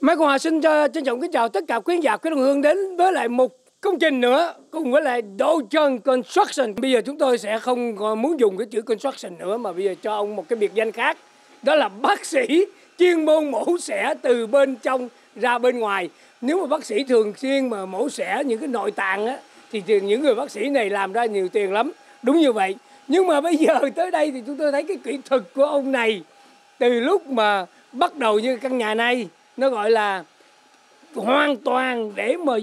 Mai Quang Hòa xin trân trọng kính chào tất cả quý giả quý đồng hương đến với lại một công trình nữa cùng với lại Đỗ Trần Construction. Bây giờ chúng tôi sẽ không còn muốn dùng cái chữ construction nữa mà bây giờ cho ông một cái biệt danh khác. Đó là bác sĩ chuyên môn mổ xẻ từ bên trong ra bên ngoài. Nếu mà bác sĩ thường xuyên mà mổ xẻ những cái nội tạng á, thì những người bác sĩ này làm ra nhiều tiền lắm. Đúng như vậy. Nhưng mà bây giờ tới đây thì chúng tôi thấy cái kỹ thuật của ông này từ lúc mà bắt đầu như căn nhà này nó gọi là hoàn toàn để mà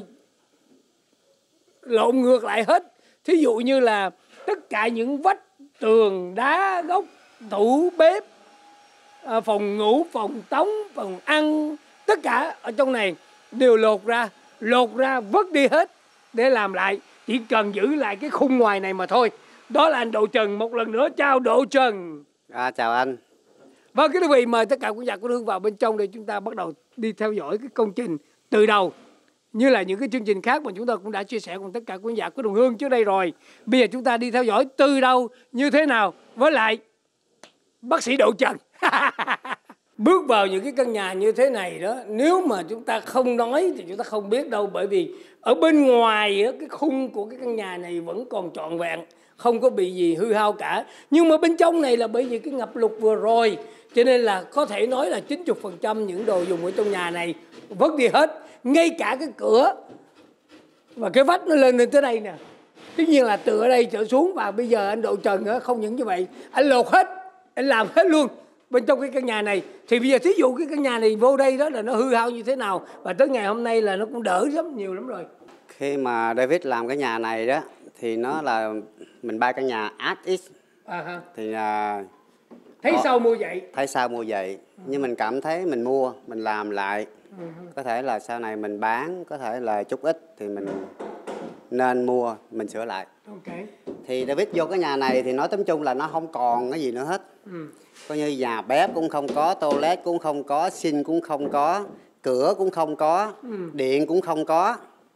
lộn ngược lại hết. Thí dụ như là tất cả những vách tường, đá, góc, tủ, bếp, phòng ngủ, phòng tắm, phòng ăn, tất cả ở trong này đều lột ra vứt đi hết để làm lại. Chỉ cần giữ lại cái khung ngoài này mà thôi. Đó là anh Đỗ Trần. Một lần nữa chào Đỗ Trần. Chào anh. Vâng, quý vị mời tất cả quý giả quý hương vào bên trong để chúng ta bắt đầu đi theo dõi cái công trình từ đầu. Như là những cái chương trình khác mà chúng ta cũng đã chia sẻ cùng tất cả quý giả quý đồng hương trước đây rồi. Bây giờ chúng ta đi theo dõi từ đầu như thế nào với lại bác sĩ Đỗ Trần. Bước vào những cái căn nhà như thế này đó, nếu mà chúng ta không nói thì chúng ta không biết đâu. Bởi vì ở bên ngoài đó, cái khung của cái căn nhà này vẫn còn trọn vẹn, không có bị gì hư hao cả. Nhưng mà bên trong này là bởi vì cái ngập lụt vừa rồi, cho nên là có thể nói là 90% những đồ dùng ở trong nhà này vứt đi hết. Ngay cả cái cửa và cái vách nó lên tới đây nè. Tất nhiên là từ ở đây trở xuống. Và bây giờ anh Đỗ Trần không những như vậy, anh lột hết, anh làm hết luôn bên trong cái căn nhà này. Thì bây giờ thí dụ cái căn nhà này vô đây đó là nó hư hao như thế nào, và tới ngày hôm nay là nó cũng đỡ nhiều lắm rồi. Khi mà David làm cái nhà này đó thì nó là mình bay căn nhà ArtX. Thì thấy sao mua vậy? Thấy sao mua vậy. Nhưng mình cảm thấy mình mua, mình làm lại. Có thể là sau này mình bán, có thể là chút ít thì mình nên mua, mình sửa lại. Thì David vô cái nhà này thì nói tóm chung là nó không còn cái gì nữa hết. Coi như nhà bếp cũng không có, toilet cũng không có, sink cũng không có, cửa cũng không có, điện cũng không có.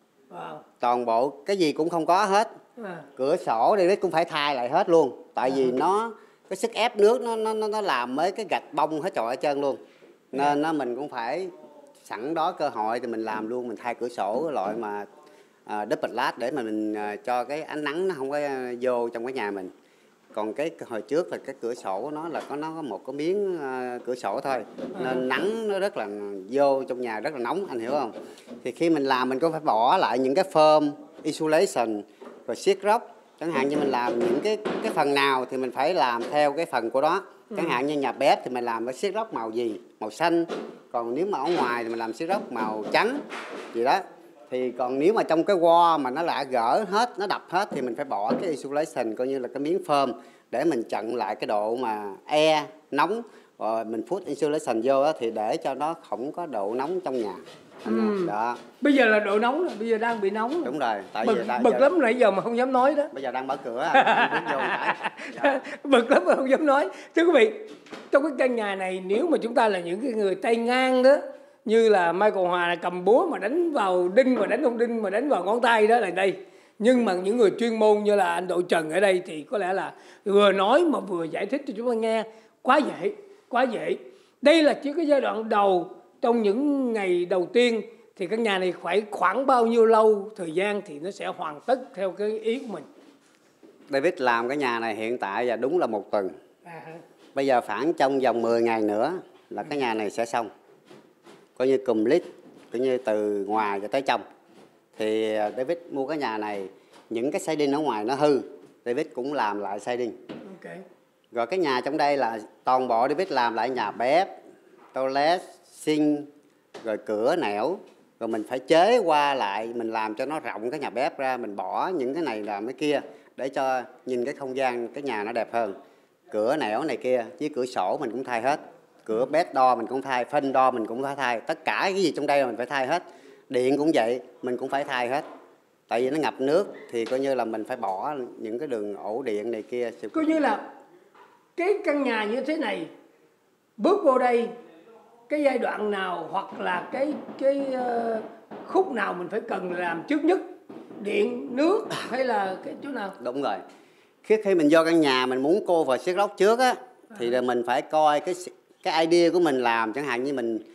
Toàn bộ cái gì cũng không có hết. Cửa sổ David cũng phải thay lại hết luôn. Tại vì nó cái sức ép nước nó làm mấy cái gạch bông hết trọi ở trơn luôn. Nên mình cũng phải sẵn đó cơ hội thì mình làm luôn, mình thay cửa sổ loại mà double glass để mà mình cho cái ánh nắng nó không có vô trong cái nhà mình. Còn cái hồi trước là cái cửa sổ nó có một cái miếng cửa sổ thôi, nên nắng nó rất là vô trong nhà rất là nóng, anh hiểu không? Thì khi mình làm mình cũng phải bỏ lại những cái foam, insulation, rồi sheet rock. Chẳng hạn như mình làm những cái phần nào thì mình phải làm theo cái phần của đó. Chẳng hạn như nhà bếp thì mình làm cái sheet rock màu gì, màu xanh. Còn nếu mà ở ngoài thì mình làm sheet rock màu trắng gì đó. Thì còn nếu mà trong cái wall mà nó đã gỡ hết, nó đập hết thì mình phải bỏ cái insulation, coi như là cái miếng foam để mình chặn lại cái độ mà nóng. Rồi mình put insulation vô đó, thì để cho nó không có độ nóng trong nhà. Đó. Bây giờ là độ nóng rồi, bây giờ đang bị nóng rồi. Đúng rồi, tại bực, vì bực lắm nãy giờ mà không dám nói đó. Bây giờ đang mở cửa anh vô cái. Bực lắm mà không dám nói. Thưa quý vị, trong cái căn nhà này nếu mà chúng ta là những cái người tay ngang đó, như là Mai Quang Hòa là cầm búa mà đánh vào đinh mà đánh không đinh mà đánh vào ngón tay đó là đây. Nhưng mà những người chuyên môn như là anh Đỗ Trần ở đây thì có lẽ là vừa nói mà vừa giải thích cho chúng ta nghe. Quá dễ. Đây là chỉ cái giai đoạn đầu. Trong những ngày đầu tiên thì căn nhà này phải khoảng bao nhiêu lâu thời gian thì nó sẽ hoàn tất theo cái ý của mình? David làm cái nhà này hiện tại là đúng là 1 tuần. Bây giờ khoảng trong vòng 10 ngày nữa là cái nhà này sẽ xong. Coi như complete, coi như từ ngoài cho tới trong. Thì David mua cái nhà này, những cái siding ở ngoài nó hư, David cũng làm lại siding. Rồi cái nhà trong đây là toàn bộ David làm lại nhà bếp, toilet, sink, rồi cửa nẻo. Rồi mình phải chế qua lại, mình làm cho nó rộng cái nhà bếp ra, mình bỏ những cái này làm cái kia để cho nhìn cái không gian cái nhà nó đẹp hơn. Cửa nẻo này kia, với cửa sổ mình cũng thay hết. Cửa bed door mình cũng thay, phanh door mình cũng phải thay. Tất cả cái gì trong đây mình phải thay hết. Điện cũng vậy, mình cũng phải thay hết. Tại vì nó ngập nước thì coi như là mình phải bỏ những cái đường ổ điện này kia. Coi như là cái căn nhà như thế này, bước vô đây, cái giai đoạn nào hoặc là cái khúc nào mình phải cần làm trước nhất? Điện, nước hay là cái chỗ nào? Đúng rồi. Khi mình vô căn nhà mình muốn cô vào sheet rock trước á, thì là mình phải coi cái idea của mình làm. Chẳng hạn như mình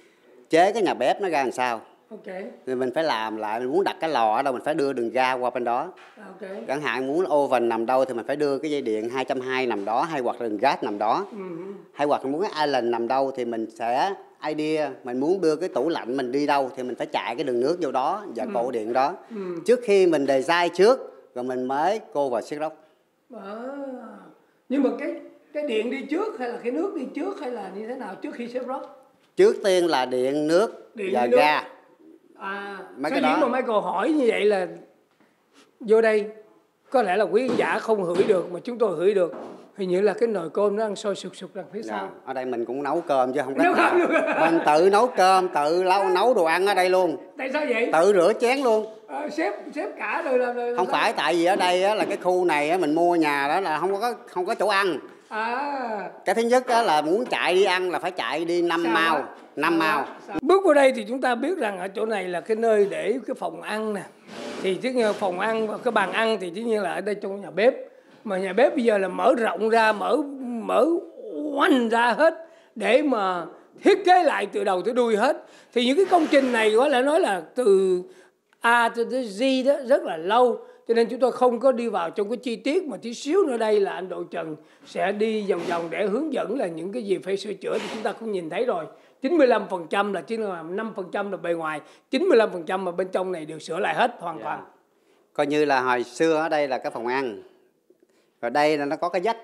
chế cái nhà bếp nó ra làm sao. Okay. Thì mình phải làm lại, mình muốn đặt cái lò ở đâu mình phải đưa đường ga qua bên đó. Okay. Chẳng hạn muốn oven nằm đâu thì mình phải đưa cái dây điện 220 nằm đó, hay hoặc là đường gas nằm đó. Hay hoặc là muốn cái island nằm đâu thì mình sẽ idea, mình muốn đưa cái tủ lạnh mình đi đâu thì mình phải chạy cái đường nước vô đó và cổ điện đó. Trước khi mình design trước rồi mình mới cô vào siết rốc. Nhưng mà cái điện đi trước hay là cái nước đi trước hay là như thế nào trước khi xếp rốc? Trước tiên là điện, nước và ga. Mấy cái đó mà Michael hỏi như vậy là vô đây có lẽ là quý khán giả không hửi được mà chúng tôi hửi được. Hình như là cái nồi cơm nó ăn sôi sục sục đằng phía sau. Ở đây mình cũng nấu cơm chứ không có mình tự nấu cơm, tự nấu đồ ăn ở đây luôn. Tại sao vậy? Tự rửa chén luôn. Xếp cả rồi không phải, tại vì ở đây á, là cái khu này á, mình mua nhà đó là không có chỗ ăn. Cái thứ nhất á, là muốn chạy đi ăn là phải chạy đi 5 mao. Bước vào đây thì chúng ta biết rằng ở chỗ này là cái nơi để cái phòng ăn nè. Thì tất nhiên phòng ăn và cái bàn ăn thì tất nhiên là ở đây trong nhà bếp. Mà nhà bếp bây giờ là mở rộng ra, mở oanh ra hết để mà thiết kế lại từ đầu tới đuôi hết. Thì những cái công trình này có lẽ nói là từ A tới Z đó rất là lâu. Cho nên chúng tôi không có đi vào trong cái chi tiết, mà tí xíu nữa đây là anh Độ Trần sẽ đi vòng vòng để hướng dẫn là những cái gì phải sửa chữa thì chúng ta cũng nhìn thấy rồi. 95% là chỉ là 5% là bề ngoài, 95% mà bên trong này đều sửa lại hết hoàn toàn. Coi như là hồi xưa ở đây là cái phòng ăn. Rồi đây là nó có cái vách.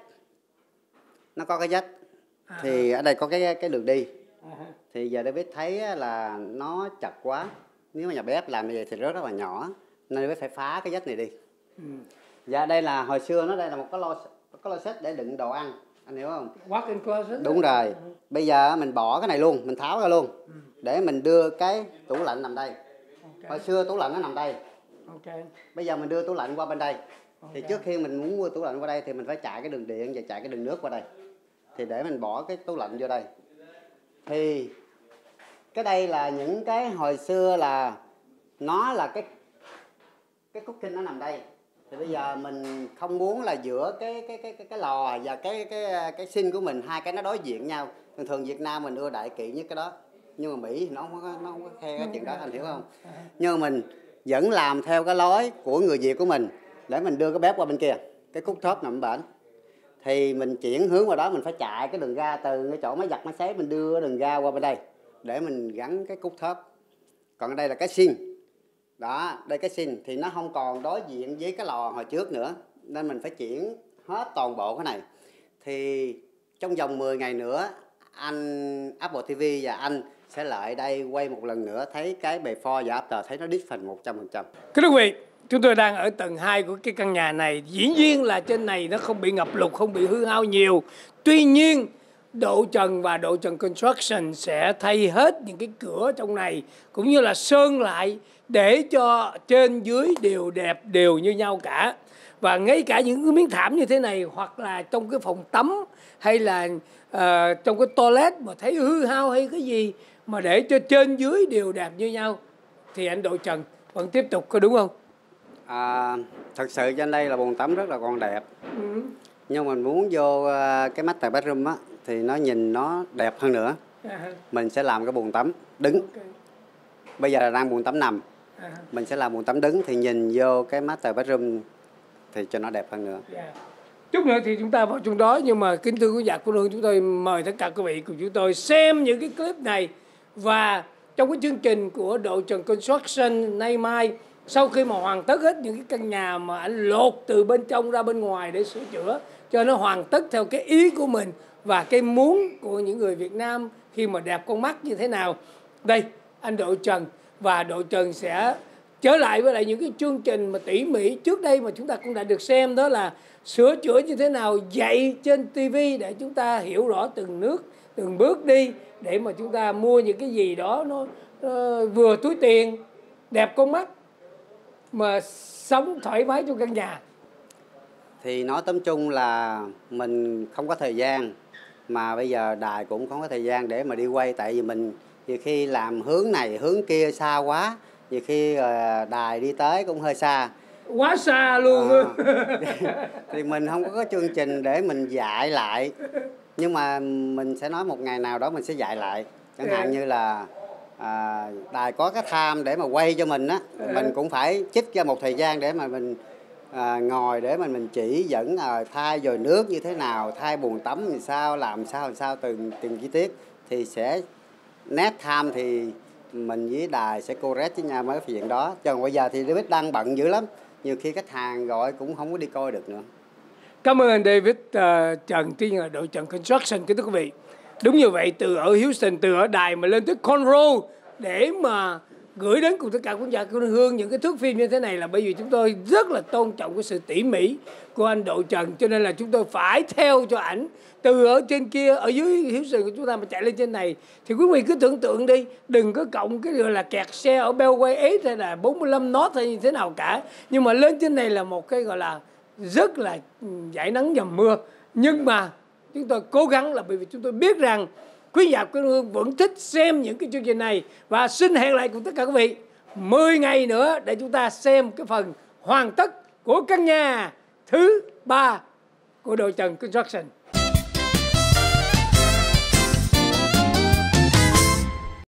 Thì ở đây có cái đường đi. Thì giờ David thấy là nó chật quá. Nếu mà nhà bếp làm như vậy thì rất là nhỏ. Nên David phải phá cái vách này đi. Dạ đây là hồi xưa nó đây là một cái closet để đựng đồ ăn. Anh hiểu không? Walk-in closet. Đúng rồi. Bây giờ mình bỏ cái này luôn, mình tháo ra luôn. Để mình đưa cái tủ lạnh nằm đây. Hồi xưa tủ lạnh nó nằm đây. Bây giờ mình đưa tủ lạnh qua bên đây. Thì trước khi mình muốn mua tủ lạnh qua đây thì mình phải chạy cái đường điện và chạy cái đường nước qua đây. Thì để mình bỏ cái tủ lạnh vô đây. Thì cái đây là những cái hồi xưa là nó là cái cooking nó nằm đây. Thì bây giờ mình không muốn là giữa cái lò và cái sink của mình, hai cái nó đối diện nhau. Thường Việt Nam mình ưa đại kỵ nhất cái đó. Nhưng mà Mỹ thì nó không có khe cái chuyện đó, anh hiểu không? Nhưng mà mình vẫn làm theo cái lối của người Việt của mình để mình đưa cái bếp qua bên kia, cái cooktop nằm bển. Thì mình chuyển hướng vào đó, mình phải chạy cái đường ga từ cái chỗ máy giặt máy sấy, mình đưa đường ga qua bên đây để mình gắn cái cooktop. Còn ở đây là cái sink. Đó, đây cái sink thì nó không còn đối diện với cái lò hồi trước nữa, nên mình phải chuyển hết toàn bộ cái này. Thì trong vòng 10 ngày nữa anh Apple TV và anh sẽ lại đây quay một lần nữa, thấy cái before và after, thấy nó different 100%. Kính quý vị, chúng tôi đang ở tầng 2 của cái căn nhà này. Dĩ nhiên là trên này nó không bị ngập lụt, không bị hư hao nhiều. Tuy nhiên Độ Trần và Độ Trần Construction sẽ thay hết những cái cửa trong này, cũng như là sơn lại để cho trên dưới đều đẹp, đều như nhau cả. Và ngay cả những cái miếng thảm như thế này, hoặc là trong cái phòng tắm hay là trong cái toilet mà thấy hư hao hay cái gì mà để cho trên dưới đều đẹp như nhau, thì anh Độ Trần vẫn tiếp tục, có đúng không? Thật sự trên đây là bồn tắm rất là còn đẹp. Nhưng mình muốn vô cái master bedroom á thì nó nhìn nó đẹp hơn nữa. Mình sẽ làm cái bồn tắm đứng. Bây giờ là đang bồn tắm nằm. Mình sẽ làm bồn tắm đứng thì nhìn vô cái master bedroom thì cho nó đẹp hơn nữa. Chút nữa thì chúng ta vào trong đó, nhưng mà kính thưa quý vị của chúng tôi mời tất cả quý vị cùng chúng tôi xem những cái clip này. Và trong cái chương trình của Độ Trần Construction nay mai, sau khi mà hoàn tất hết những cái căn nhà mà anh lột từ bên trong ra bên ngoài để sửa chữa cho nó hoàn tất theo cái ý của mình và cái muốn của những người Việt Nam khi mà đẹp con mắt như thế nào, đây anh Độ Trần và Độ Trần sẽ trở lại với lại những cái chương trình mà tỉ mỉ trước đây mà chúng ta cũng đã được xem, đó là sửa chữa như thế nào, dạy trên TV để chúng ta hiểu rõ từng bước đi, để mà chúng ta mua những cái gì đó nó vừa túi tiền, đẹp con mắt mà sống thoải mái trong căn nhà. Thì nói tóm chung là mình không có thời gian, mà bây giờ đài cũng không có thời gian để mà đi quay, tại vì mình nhiều khi làm hướng này hướng kia xa quá, nhiều khi đài đi tới cũng hơi xa, quá xa luôn. thì mình không có cái chương trình để mình dạy lại, nhưng mà mình sẽ nói một ngày nào đó mình sẽ dạy lại. Chẳng hạn như là đài có cái tham để mà quay cho mình á, mình cũng phải trích ra một thời gian để mà mình ngồi để mà mình chỉ dẫn thay dồi nước như thế nào, thay bồn tắm làm sao từng chi tiết thì sẽ nét tham thì mình với đài sẽ correct với nhau mấy cái chuyện đó. Chứ bây giờ thì David đang bận dữ lắm, nhiều khi khách hàng gọi cũng không có đi coi được nữa. Cảm ơn anh David Trần, đội Trần Construction. Kính thưa quý vị, đúng như vậy, từ ở Houston, từ ở đài mà lên tới Conroe để mà gửi đến cùng tất cả khán giả của Hương những cái thước phim như thế này là bởi vì chúng tôi rất là tôn trọng cái sự tỉ mỉ của anh Đội Trần, cho nên là chúng tôi phải theo cho ảnh từ ở trên kia, ở dưới Houston của chúng ta mà chạy lên trên này. Thì quý vị cứ tưởng tượng đi, đừng có cộng cái gọi là kẹt xe ở Beltway 8 hay là 45 knot hay như thế nào cả, nhưng mà lên trên này là một cái gọi là rất là dải nắng dầm mưa. Nhưng mà chúng tôi cố gắng là bởi vì chúng tôi biết rằng quý giả quê hương vẫn thích xem những cái chương trình này. Và xin hẹn lại cùng tất cả quý vị 10 ngày nữa để chúng ta xem cái phần hoàn tất của căn nhà thứ 3 của đội Trần Construction.